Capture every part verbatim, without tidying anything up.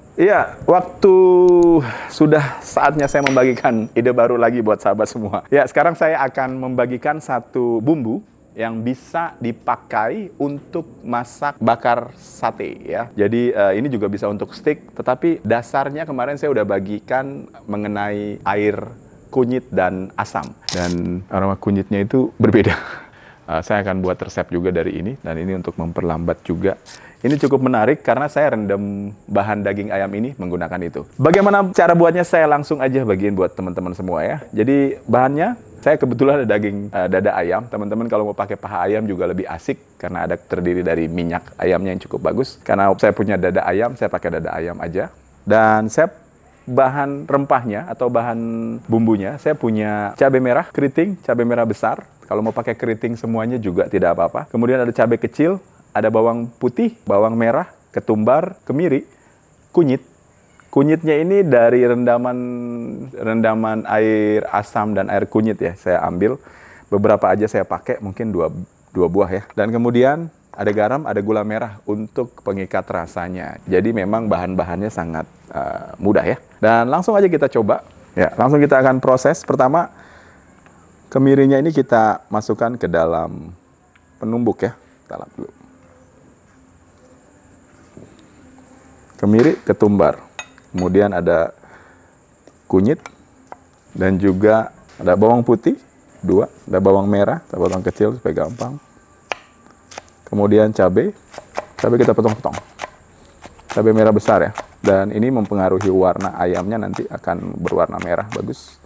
Iya, waktu sudah saatnya saya membagikan ide baru lagi buat sahabat semua. Ya, sekarang saya akan membagikan satu bumbu yang bisa dipakai untuk masak bakar sate ya. Jadi uh, ini juga bisa untuk steak, tetapi dasarnya kemarin saya udah bagikan mengenai air kunyit dan asam. Dan aroma kunyitnya itu berbeda. Uh, saya akan buat resep juga dari ini, dan ini untuk memperlambat juga. Ini cukup menarik karena saya rendam bahan daging ayam ini menggunakan itu. Bagaimana cara buatnya, saya langsung aja bagiin buat teman-teman semua ya. Jadi bahannya, saya kebetulan ada daging uh, dada ayam. Teman-teman kalau mau pakai paha ayam juga lebih asik karena ada terdiri dari minyak ayamnya yang cukup bagus. Karena saya punya dada ayam, saya pakai dada ayam aja. Dan saya bahan rempahnya atau bahan bumbunya, saya punya cabai merah keriting, cabai merah besar. Kalau mau pakai keriting semuanya juga tidak apa-apa. Kemudian ada cabai kecil, ada bawang putih, bawang merah, ketumbar, kemiri, kunyit. Kunyitnya ini dari rendaman rendaman air asam dan air kunyit ya. Saya ambil beberapa aja saya pakai, mungkin dua, dua buah ya. Dan kemudian ada garam, ada gula merah untuk pengikat rasanya. Jadi memang bahan-bahannya sangat uh, mudah ya. Dan langsung aja kita coba. Ya, langsung kita akan proses. Pertama, kemirinya ini kita masukkan ke dalam penumbuk ya. Kita lap dulu. Kemiri, ketumbar, kemudian ada kunyit, dan juga ada bawang putih, dua, ada bawang merah, kita potong kecil supaya gampang. Kemudian cabai, cabai kita potong-potong, cabai merah besar ya, dan ini mempengaruhi warna ayamnya, nanti akan berwarna merah, bagus.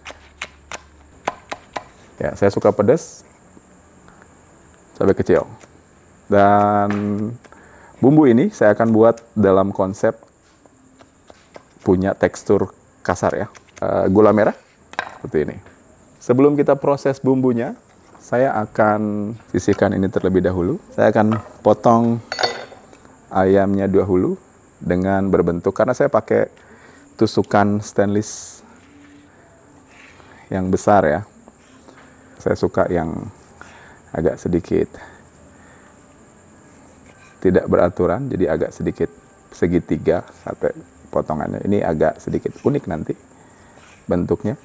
Ya, saya suka pedas, cabai kecil, dan bumbu ini saya akan buat dalam konsep punya tekstur kasar ya. Uh, gula merah seperti ini. Sebelum kita proses bumbunya, saya akan sisihkan ini terlebih dahulu. Saya akan potong ayamnya dahulu dengan berbentuk, karena saya pakai tusukan stainless yang besar ya. Saya suka yang agak sedikit tidak beraturan, jadi agak sedikit segitiga sate potongannya. Ini agak sedikit unik nanti bentuknya.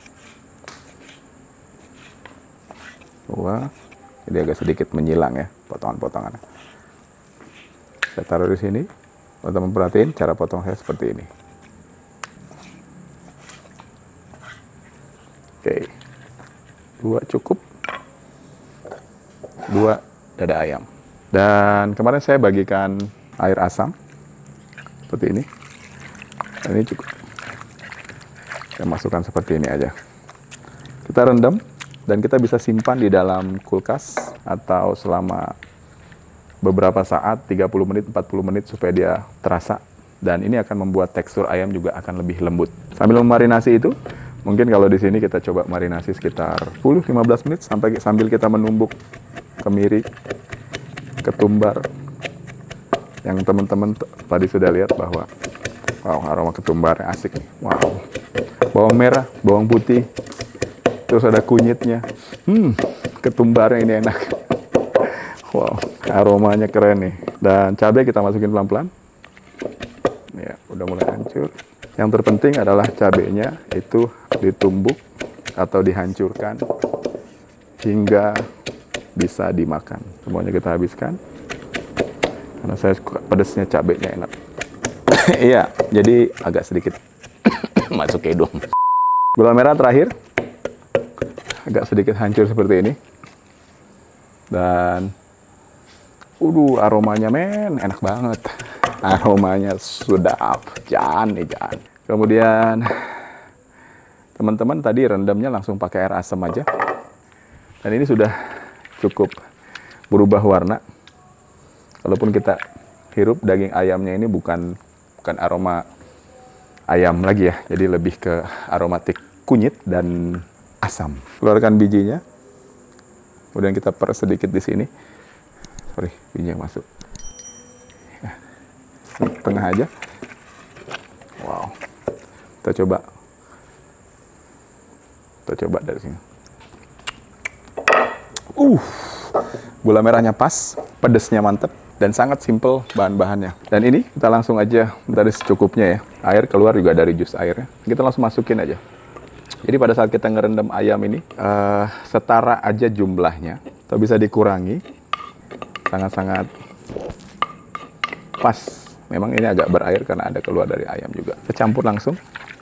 Wah, jadi agak sedikit menyilang ya potongan-potongannya. Saya taruh di sini. Teman-teman perhatiin cara potong saya seperti ini. Oke, dua cukup. Dua dada ayam. Dan kemarin saya bagikan air asam seperti ini. Dan ini cukup. Saya masukkan seperti ini aja. Kita rendam dan kita bisa simpan di dalam kulkas atau selama beberapa saat, tiga puluh menit, empat puluh menit supaya dia terasa. Dan ini akan membuat tekstur ayam juga akan lebih lembut. Sambil memarinasi itu, mungkin kalau di sini kita coba marinasi sekitar sepuluh sampai lima belas menit sampai sambil kita menumbuk kemiri, ketumbar, yang teman-teman tadi sudah lihat bahwa wow, aroma ketumbarnya asik nih. Wow, bawang merah, bawang putih, terus ada kunyitnya. Hmm, ketumbarnya ini enak. Wow, aromanya keren nih. Dan cabai kita masukin pelan-pelan. Ya, udah mulai hancur. Yang terpenting adalah cabainya itu ditumbuk atau dihancurkan hingga bisa dimakan. Semuanya kita habiskan. Karena saya suka pedasnya, cabainya enak. Iya, jadi agak sedikit masuk ke hidung. Gula merah terakhir. Agak sedikit hancur seperti ini. Dan Waduh, aromanya men, enak banget. Aromanya sedap, jangan nih, jangan. Kemudian, teman-teman tadi rendamnya langsung pakai air asam aja. Dan ini sudah cukup berubah warna. Walaupun kita hirup daging ayamnya ini bukan bukan aroma ayam lagi ya. Jadi lebih ke aromatik kunyit dan asam. Keluarkan bijinya. Kemudian kita peres sedikit di sini. Sorry, biji yang masuk. Ya, tengah aja. Wow. Kita coba. Kita coba dari sini. Uh, gula merahnya pas, pedesnya mantep, dan sangat simple bahan-bahannya. Dan ini kita langsung aja dari secukupnya ya. Air keluar juga dari jus airnya. Kita langsung masukin aja. Jadi pada saat kita ngerendam ayam ini, uh, setara aja jumlahnya, atau bisa dikurangi, sangat-sangat pas. Memang ini agak berair karena ada keluar dari ayam juga. Kita campur langsung.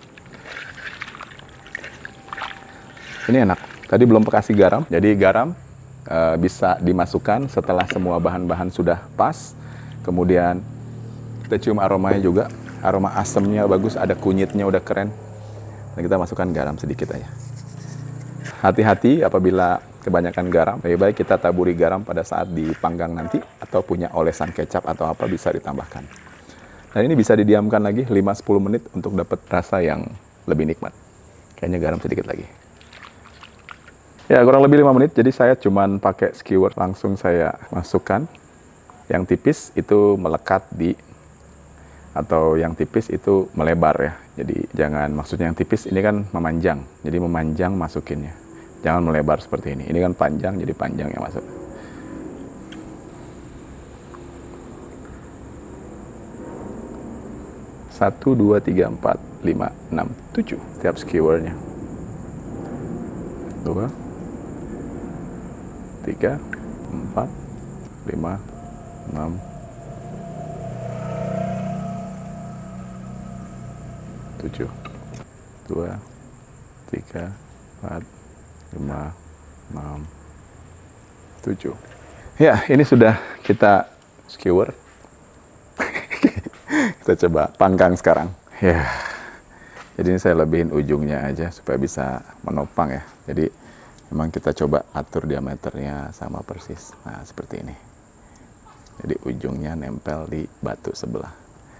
Ini enak. Tadi belum kasih garam, jadi garam uh, bisa dimasukkan setelah semua bahan-bahan sudah pas. Kemudian kita cium aromanya juga. Aroma asamnya bagus, ada kunyitnya udah keren. Dan kita masukkan garam sedikit aja. Hati-hati apabila kebanyakan garam. Lebih baik kita taburi garam pada saat dipanggang nanti. Atau punya olesan kecap atau apa bisa ditambahkan. Dan ini bisa didiamkan lagi lima sampai sepuluh menit untuk dapat rasa yang lebih nikmat. Kayaknya garam sedikit lagi. Ya kurang lebih lima menit, jadi saya cuman pakai skewer. Langsung saya masukkan. Yang tipis itu melekat di, atau yang tipis itu melebar ya. Jadi jangan, maksudnya yang tipis ini kan memanjang. Jadi memanjang masukinnya. Jangan melebar seperti ini. Ini kan panjang, jadi panjang yang masuk. Satu, dua, tiga, empat, lima, enam, tujuh. Tiap skewernya. Dua, tiga, empat, lima, enam, tujuh, dua, tiga, empat, lima, enam, tujuh. Ya, ini sudah kita skewer. Kita coba panggang sekarang. Ya, jadi ini saya lebihin ujungnya aja supaya bisa menopang ya. Jadi memang kita coba atur diameternya sama persis. Nah, seperti ini. Jadi ujungnya nempel di batu sebelah.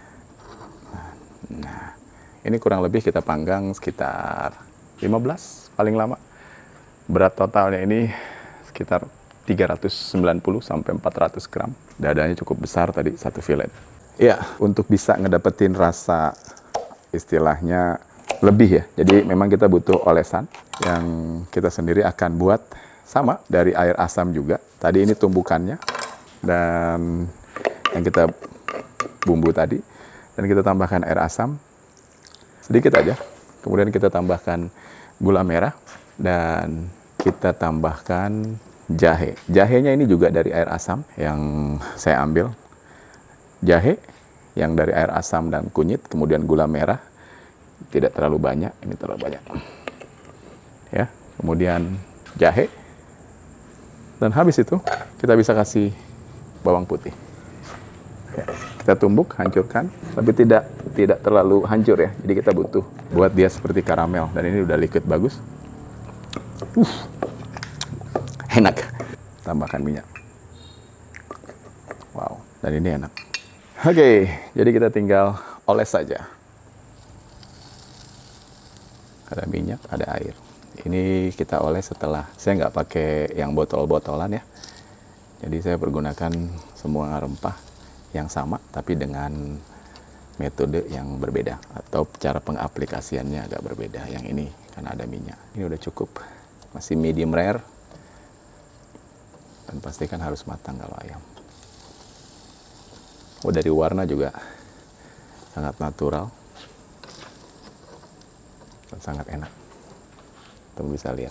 Nah, ini kurang lebih kita panggang sekitar lima belas paling lama. Berat totalnya ini sekitar tiga ratus sembilan puluh sampai empat ratus gram. Dadanya cukup besar tadi, satu filet. Ya, untuk bisa ngedapetin rasa istilahnya lebih ya. Jadi memang kita butuh olesan yang kita sendiri akan buat sama dari air asam juga. Tadi ini tumbukannya. Dan yang kita bumbu tadi, dan kita tambahkan air asam sedikit aja, kemudian kita tambahkan gula merah dan kita tambahkan jahe. Jahenya ini juga dari air asam yang saya ambil, jahe yang dari air asam dan kunyit, kemudian gula merah tidak terlalu banyak, ini terlalu banyak ya, kemudian jahe, dan habis itu kita bisa kasih bawang putih. Ya, kita tumbuk, hancurkan, tapi tidak tidak terlalu hancur ya. Jadi kita butuh buat dia seperti karamel. Dan ini udah liquid bagus. Uh, enak. Tambahkan minyak. Wow, dan ini enak. Oke, jadi kita tinggal oles saja. Ada minyak, ada air. Ini kita oles setelah, saya nggak pakai yang botol-botolan ya. Jadi saya pergunakan semua rempah yang sama, tapi dengan metode yang berbeda. Atau cara pengaplikasiannya agak berbeda. Yang ini, karena ada minyak. Ini udah cukup. Masih medium rare. Dan pastikan harus matang kalau ayam. Oh, dari warna juga sangat natural. Dan sangat enak. Teman bisa lihat.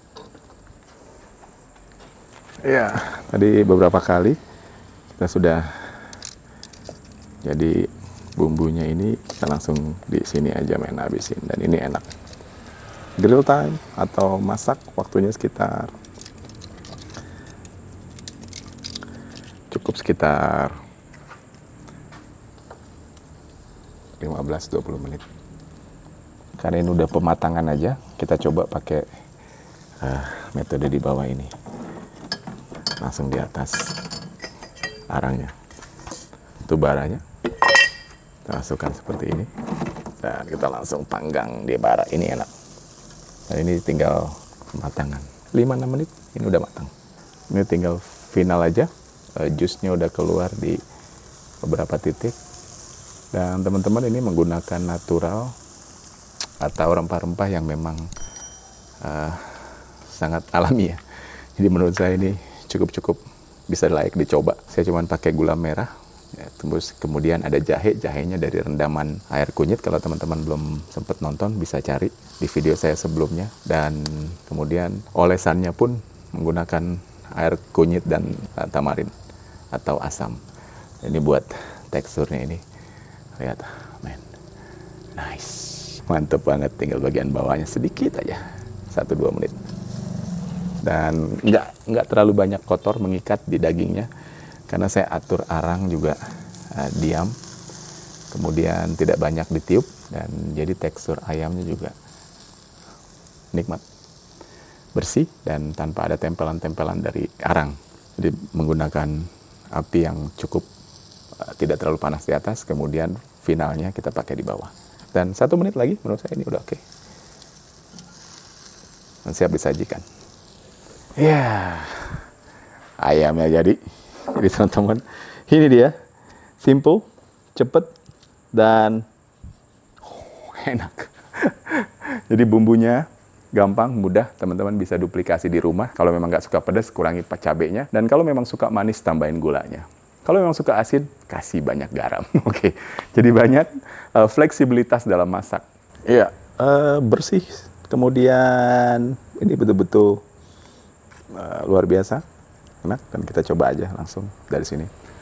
Ya, tadi beberapa kali kita sudah, jadi bumbunya ini kita langsung di sini aja main habisin, dan ini enak. Grill time atau masak waktunya sekitar cukup sekitar lima belas sampai dua puluh menit. Karena ini udah pematangan aja, kita coba pakai uh, metode di bawah ini. Langsung di atas arangnya, itu baranya kita masukkan seperti ini, dan kita langsung panggang di bara. Ini enak, dan ini tinggal kematangan lima enam menit, ini udah matang. Ini tinggal final aja, uh, jusnya udah keluar di beberapa titik, dan teman-teman ini menggunakan natural atau rempah-rempah yang memang uh, sangat alami ya. Jadi menurut saya ini cukup-cukup bisa layak dicoba. Saya cuma pakai gula merah Ya, terus kemudian ada jahe, jahenya dari rendaman air kunyit. Kalau teman-teman belum sempat nonton, bisa cari di video saya sebelumnya. Dan kemudian olesannya pun menggunakan air kunyit dan uh, tamarin atau asam. Ini buat teksturnya ini. Lihat, men. Nice. Mantep banget, tinggal bagian bawahnya sedikit aja. satu dua menit. Dan nggak, nggak terlalu banyak kotor mengikat di dagingnya. Karena saya atur arang juga uh, diam, kemudian tidak banyak ditiup, dan jadi tekstur ayamnya juga nikmat, bersih, dan tanpa ada tempelan-tempelan dari arang. Jadi menggunakan api yang cukup uh, tidak terlalu panas di atas, kemudian finalnya kita pakai di bawah. Dan satu menit lagi, menurut saya ini udah oke. Okay. Dan siap disajikan. Ya, ayamnya jadi. Jadi teman-teman, ini dia, simple, cepet, dan oh, enak. Jadi bumbunya gampang, mudah, teman-teman bisa duplikasi di rumah. Kalau memang nggak suka pedas, kurangi cabenya. Dan kalau memang suka manis, tambahin gulanya. Kalau memang suka asin, kasih banyak garam. Oke, okay. Jadi banyak uh, fleksibilitas dalam masak. Iya, uh, bersih. Kemudian ini betul-betul uh, luar biasa. Enak, dan kita coba aja langsung dari sini.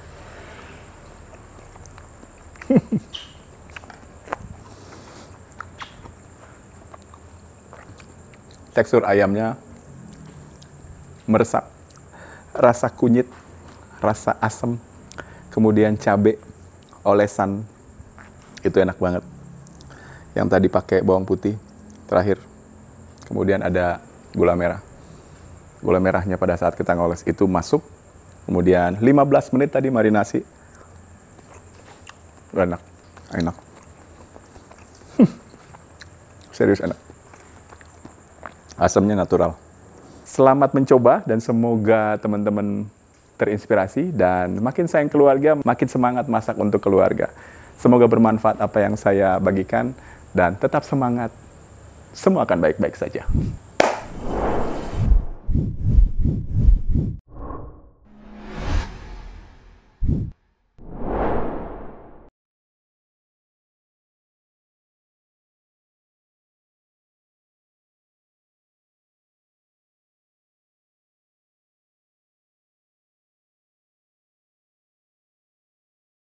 Tekstur ayamnya meresap, rasa kunyit, rasa asam, kemudian cabai, olesan, itu enak banget. Yang tadi pakai bawang putih, terakhir, kemudian ada gula merah. Gula merahnya pada saat kita ngoles itu masuk. Kemudian lima belas menit tadi marinasi. Enak, enak. Serius enak. Asamnya natural. Selamat mencoba dan semoga teman-teman terinspirasi dan makin sayang keluarga, makin semangat masak untuk keluarga. Semoga bermanfaat apa yang saya bagikan dan tetap semangat. Semua akan baik-baik saja.